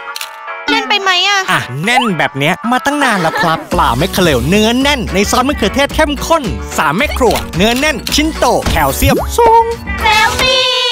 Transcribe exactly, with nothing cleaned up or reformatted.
แน่นไปไหมอะอ่ะแน่นแบบเนี้ยมาตั้งนานแล้วครับปลาแมคเคอเรลเนื้อแน่นในซอสมะเขือเทศเข้มข้นสามแม่ครัวเนื้อแน่นชิ้นโตแคลเซียมสูงแล้วนี่